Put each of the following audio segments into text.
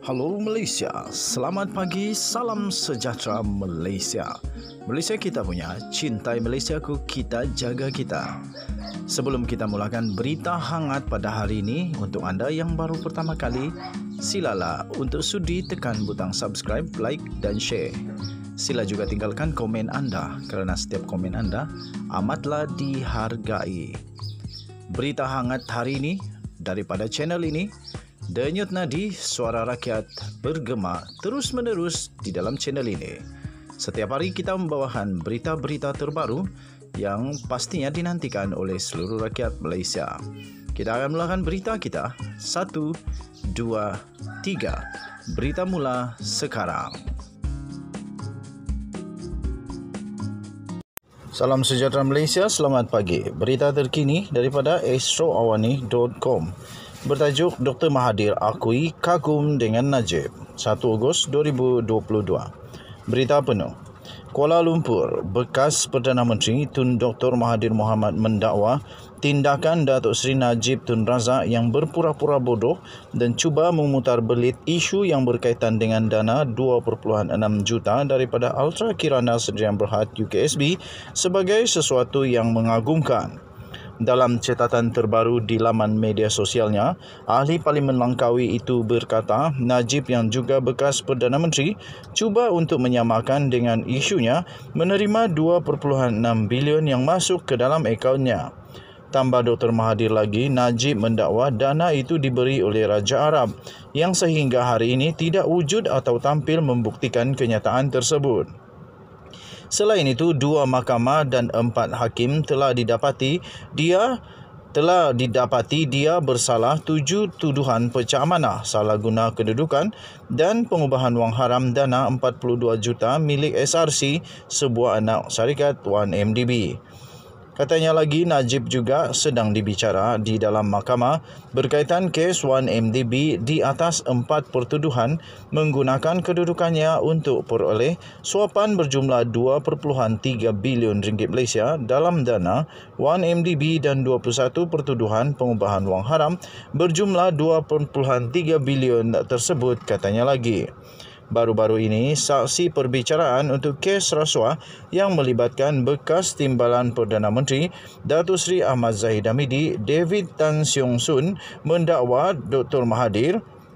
Halo Malaysia, selamat pagi, salam sejahtera Malaysia. Malaysia kita punya, cintai Malaysiaku, kita jaga kita. Sebelum kita mulakan berita hangat pada hari ini, untuk anda yang baru pertama kali, silalah untuk sudi tekan butang subscribe, like dan share. Sila juga tinggalkan komen anda, kerana setiap komen anda amatlah dihargai. Berita hangat hari ini daripada channel ini, Denyut nadi suara rakyat bergema terus-menerus di dalam channel ini. Setiap hari kita membawakan berita-berita terbaru yang pastinya dinantikan oleh seluruh rakyat Malaysia. Kita akan mulakan berita kita. 1, 2, 3. Berita mula sekarang. Salam sejahtera Malaysia, selamat pagi. Berita terkini daripada astroawani.com. Bertajuk Dr. Mahathir akui kagum dengan Najib, 1 Ogos 2022. Berita penuh. Kuala Lumpur, bekas Perdana Menteri Tun Dr. Mahathir Mohamad mendakwa tindakan Datuk Seri Najib Tun Razak yang berpura-pura bodoh dan cuba memutar belit isu yang berkaitan dengan dana 2.6 juta daripada Ultra Kirana Sdn Bhd UKSB sebagai sesuatu yang mengagumkan. Dalam catatan terbaru di laman media sosialnya, ahli Parlimen Langkawi itu berkata Najib yang juga bekas Perdana Menteri cuba untuk menyamakan dengan isunya menerima 2.6 bilion yang masuk ke dalam akaunnya. Tambah Dr. Mahathir lagi, Najib mendakwa dana itu diberi oleh Raja Arab yang sehingga hari ini tidak wujud atau tampil membuktikan kenyataan tersebut. Selain itu, 2 mahkamah dan 4 hakim telah didapati dia bersalah 7 tuduhan pecah amanah, salah guna kedudukan dan pengubahan wang haram dana 42 juta milik SRC, sebuah anak syarikat 1MDB. Katanya lagi, Najib juga sedang dibicara di dalam mahkamah berkaitan kes 1MDB di atas 4 pertuduhan menggunakan kedudukannya untuk peroleh suapan berjumlah 2.3 bilion ringgit Malaysia dalam dana 1MDB dan 21 pertuduhan pengubahan wang haram berjumlah 2.3 bilion tersebut, katanya lagi. Baru-baru ini, saksi perbicaraan untuk kes rasuah yang melibatkan bekas Timbalan Perdana Menteri Datuk Seri Ahmad Zahid Hamidi, David Tan Siong Soon, mendakwa Dr. Mahathir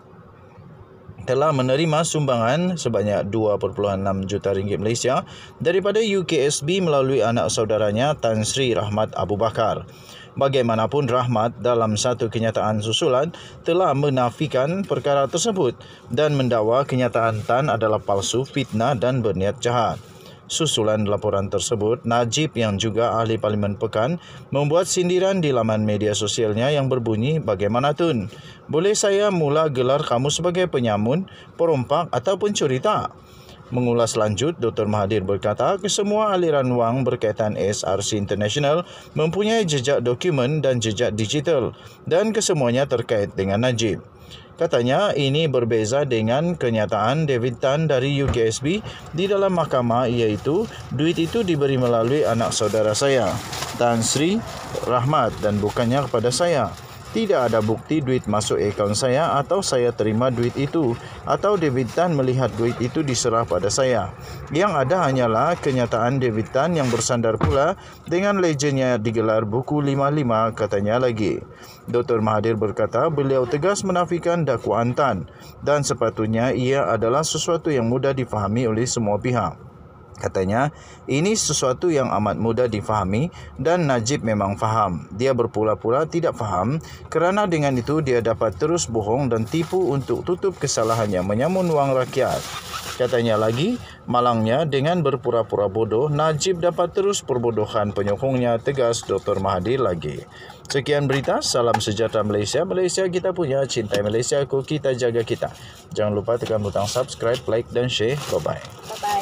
telah menerima sumbangan sebanyak 2.6 juta ringgit Malaysia daripada UKSB melalui anak saudaranya Tan Sri Rahmat Abu Bakar. Bagaimanapun, Rahmat dalam satu kenyataan susulan telah menafikan perkara tersebut dan mendakwa kenyataan Tan adalah palsu, fitnah dan berniat jahat. Susulan laporan tersebut, Najib yang juga ahli Parlimen Pekan membuat sindiran di laman media sosialnya yang berbunyi, "Bagaimana Tun? Boleh saya mula gelar kamu sebagai penyamun, perompak atau pencuri tak?" Mengulas lanjut, Dr. Mahathir berkata kesemua aliran wang berkaitan SRC International mempunyai jejak dokumen dan jejak digital dan kesemuanya terkait dengan Najib. Katanya ini berbeza dengan kenyataan David Tan dari UKSB di dalam mahkamah, iaitu duit itu diberi melalui anak saudara saya, Tan Sri Rahmat, dan bukannya kepada saya. Tidak ada bukti duit masuk akaun saya atau saya terima duit itu atau David Tan melihat duit itu diserah pada saya. Yang ada hanyalah kenyataan David Tan yang bersandar pula dengan legendnya digelar buku 55, katanya lagi. Dr. Mahathir berkata beliau tegas menafikan dakwaan Tan dan sepatutnya ia adalah sesuatu yang mudah difahami oleh semua pihak. Katanya, ini sesuatu yang amat mudah difahami dan Najib memang faham. Dia berpura-pura tidak faham kerana dengan itu dia dapat terus bohong dan tipu untuk tutup kesalahannya menyamun wang rakyat. Katanya lagi, malangnya dengan berpura-pura bodoh, Najib dapat terus perbodohan penyokongnya, tegas Dr. Mahathir lagi. Sekian berita, salam sejahtera Malaysia. Malaysia kita punya, cintai Malaysiaku, kita jaga kita. Jangan lupa tekan butang subscribe, like dan share. Bye-bye. Bye-bye.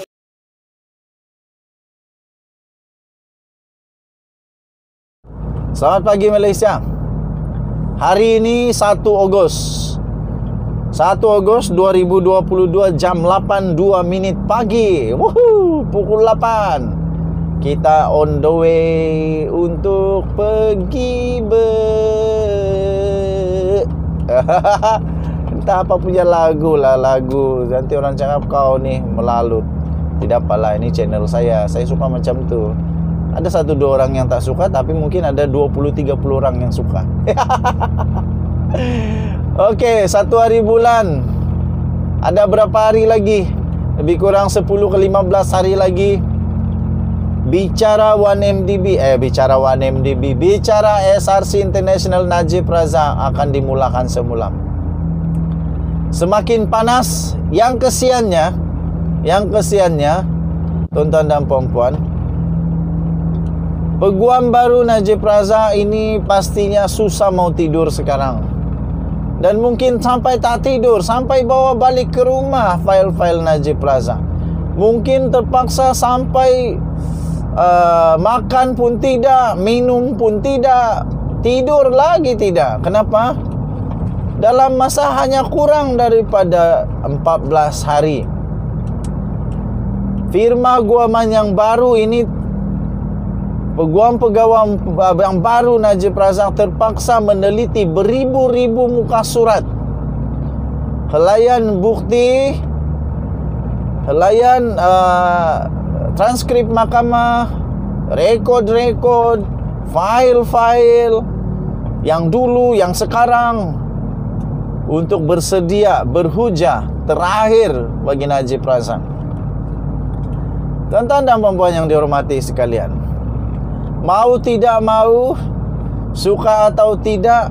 Selamat pagi Malaysia. Hari ini 1 Ogos 2022 jam 8.02 pagi. Woohoo, pukul 8. Kita on the way untuk pergi Entah apa punya lagu lah, lagu. Nanti orang cakap kau ni melalut. Tidak apalah, ini channel saya suka macam tu. Ada 1-2 orang yang tak suka, tapi mungkin ada 20-30 orang yang suka. Okey, 1 hari bulan. Ada berapa hari lagi? Lebih kurang 10 ke 15 hari lagi. Bicara 1MDB, bicara SRC International Najib Razak akan dimulakan semula. Semakin panas. Yang kesiannya, tuan-tuan dan puan-puan, peguam baru Najib Razak ini pastinya susah mau tidur sekarang. Dan mungkin sampai tak tidur, sampai bawa balik ke rumah fail-fail Najib Razak. Mungkin terpaksa sampai makan pun tidak, minum pun tidak, tidur lagi tidak. Kenapa? Dalam masa hanya kurang daripada 14 hari. Firma guaman yang baru ini, peguam-peguam yang baru Najib Razak terpaksa meneliti beribu-ribu muka surat, helaian bukti, helaian transkrip mahkamah, rekod-rekod, file-file yang dulu, yang sekarang, untuk bersedia berhujah terakhir bagi Najib Razak. Tuan-tuan dan puan-puan yang dihormati sekalian, mau tidak mau, suka atau tidak,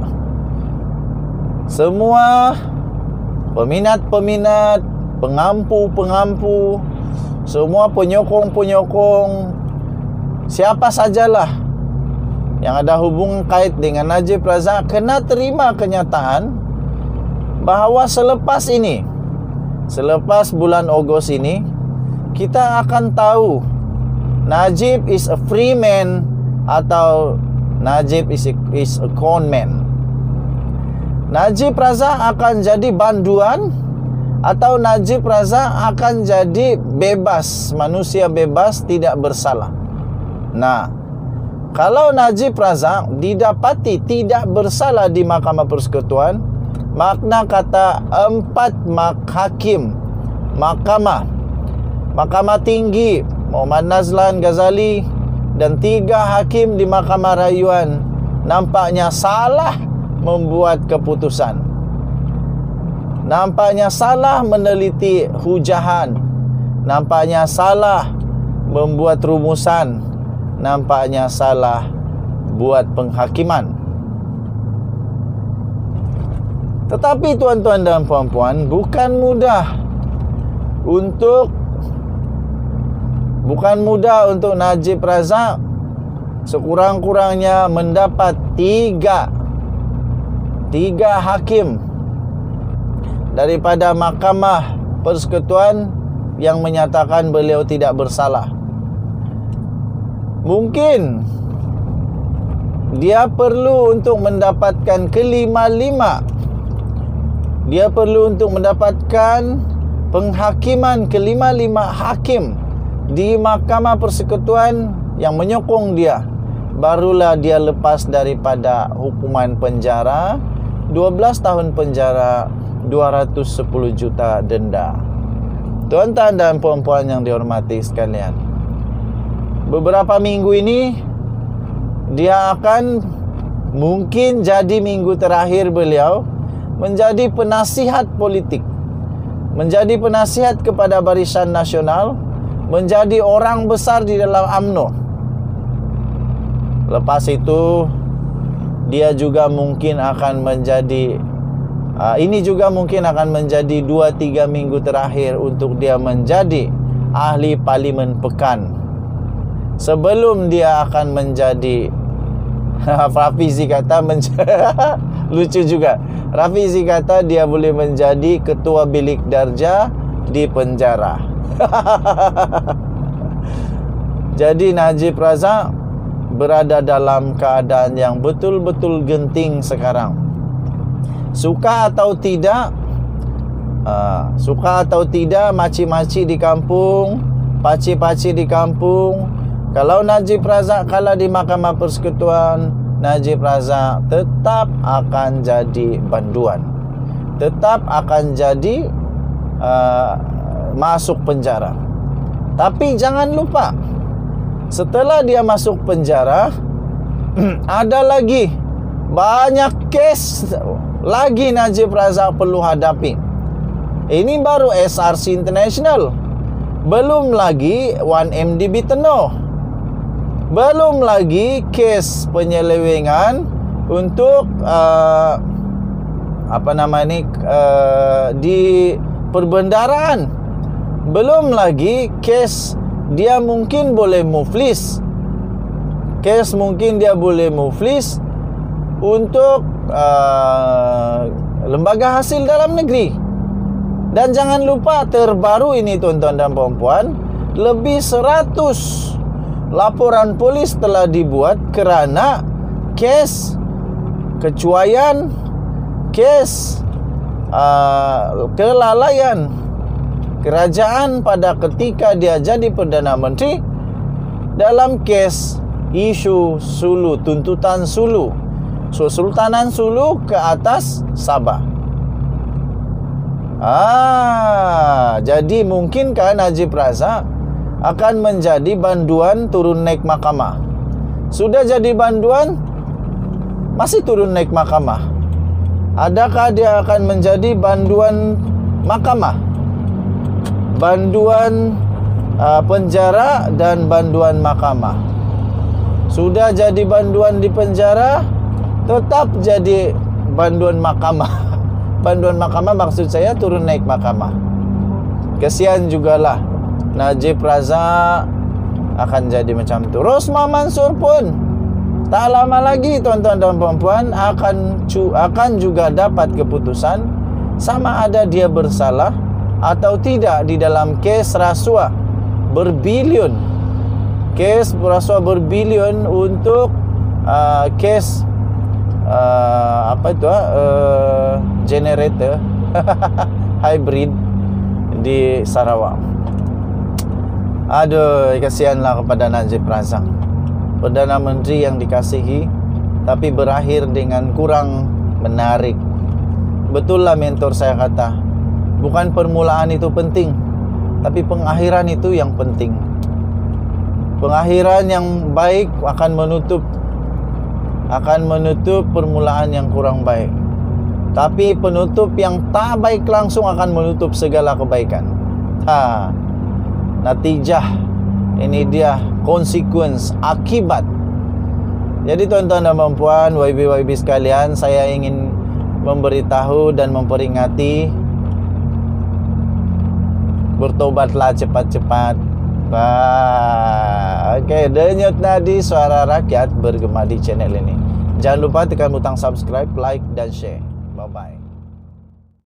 semua peminat-peminat, pengampu-pengampu, semua penyokong-penyokong, siapa sajalah yang ada hubungan kait dengan Najib Razak kena terima kenyataan bahawa selepas bulan Ogos ini, kita akan tahu Najib is a free man atau Najib is a con man. Najib Razak akan jadi banduan atau Najib Razak akan jadi bebas, manusia bebas tidak bersalah. Nah, kalau Najib Razak didapati tidak bersalah di Mahkamah Persekutuan, makna kata 4 hakim Mahkamah Tinggi Muhammad Nazlan Ghazali dan 3 hakim di Mahkamah Rayuan nampaknya salah membuat keputusan, nampaknya salah meneliti hujahan, nampaknya salah membuat rumusan, nampaknya salah buat penghakiman. Tetapi tuan-tuan dan puan-puan, bukan mudah untuk Najib Razak sekurang-kurangnya mendapat 3 hakim daripada Mahkamah Persekutuan yang menyatakan beliau tidak bersalah. Mungkin dia perlu untuk mendapatkan kelima-lima. Dia perlu untuk mendapatkan penghakiman kelima-lima hakim di Mahkamah Persekutuan yang menyokong dia. Barulah dia lepas daripada hukuman penjara 12 tahun penjara, 210 juta denda. Tuan-tuan dan puan-puan yang dihormati sekalian, beberapa minggu ini dia akan mungkin jadi minggu terakhir beliau menjadi penasihat politik, menjadi penasihat kepada Barisan Nasional, menjadi orang besar di dalam UMNO. Lepas itu dia juga mungkin akan menjadi ini juga mungkin akan menjadi 2-3 minggu terakhir untuk dia menjadi ahli parlimen pekan, sebelum dia akan menjadi Rafizi kata lucu juga. Rafizi kata dia boleh menjadi ketua bilik darjah di penjara. Jadi Najib Razak berada dalam keadaan yang betul-betul genting sekarang. Suka atau tidak, maci-maci di kampung, paci-paci di kampung, kalau Najib Razak kalah di Mahkamah Persekutuan, Najib Razak tetap akan jadi banduan. tetap akan jadi masuk penjara. Tapi jangan lupa, setelah dia masuk penjara, ada lagi banyak kes lagi Najib Razak perlu hadapi. Ini baru SRC International, belum lagi 1MDB Tenor, belum lagi kes penyelewengan untuk di perbendaraan, belum lagi kes dia mungkin boleh muflis, kes mungkin dia boleh muflis untuk lembaga hasil dalam negeri. Dan jangan lupa terbaru ini tuan-tuan dan puan-puan, lebih 100 laporan polis telah dibuat kerana kes kecuaian, kes kelalaian kerajaan pada ketika dia jadi Perdana Menteri dalam kes isu Sulu, tuntutan Sulu, Sultanan Sulu ke atas Sabah. Jadi mungkinkah Najib Razak akan menjadi banduan turun naik mahkamah? Sudah jadi banduan, masih turun naik mahkamah. Adakah dia akan menjadi banduan mahkamah? Banduan penjara dan banduan mahkamah. Sudah jadi banduan di penjara, tetap jadi banduan mahkamah. Banduan mahkamah maksud saya turun naik mahkamah. Kesian jugalah Najib Razak akan jadi macam tu. Rosmah Mansur pun tak lama lagi tuan-tuan dan puan-puan akan juga dapat keputusan sama ada dia bersalah atau tidak di dalam kes rasuah berbilion. Kes rasuah berbilion untuk kes generator hybrid di Sarawak. Aduh, kasihanlah kepada Najib Razak, Perdana Menteri yang dikasihi tapi berakhir dengan kurang menarik. Betul lah mentor saya kata, bukan permulaan itu penting, tapi pengakhiran itu yang penting. Pengakhiran yang baik akan menutup permulaan yang kurang baik. Tapi penutup yang tak baik langsung akan menutup segala kebaikan. Natijah, ini dia konsekuens, akibat. Jadi tuan-tuan dan puan-puan, YB sekalian, saya ingin memberitahu dan memperingati, bertobatlah cepat-cepat. Okey, denyut nadi suara rakyat bergema di channel ini. Jangan lupa tekan butang subscribe, like dan share. Bye-bye.